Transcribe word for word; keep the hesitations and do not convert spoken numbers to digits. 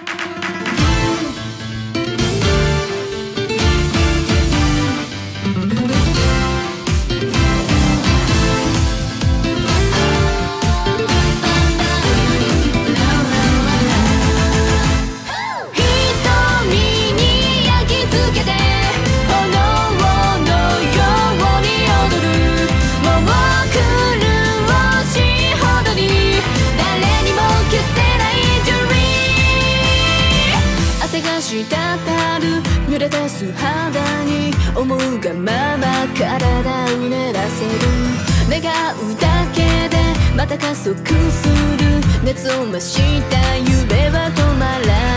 滴る濡れた素肌に思うがまま体うねらせる。願うだけでまた加速する。熱を増した夢は止まらない。